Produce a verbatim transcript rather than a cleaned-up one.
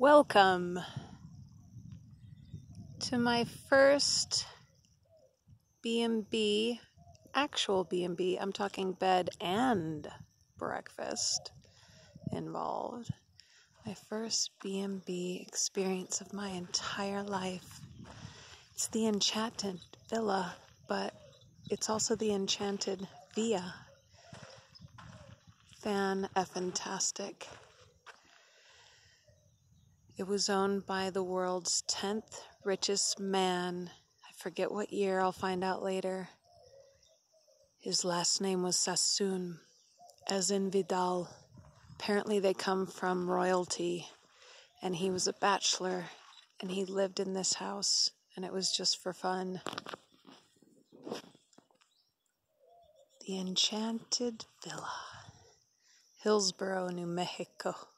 Welcome to my first B and B, actual B and B. I'm talking bed and breakfast involved. My first B and B experience of my entire life. It's the Enchanted Villa, but it's also the Enchanted Villa. Fan-effin-tastic. It was owned by the world's tenth richest man. I forget what year, I'll find out later. His last name was Sassoon, as in Vidal. Apparently they come from royalty, and he was a bachelor, and he lived in this house, and it was just for fun. The Enchanted Villa, Hillsboro, New Mexico.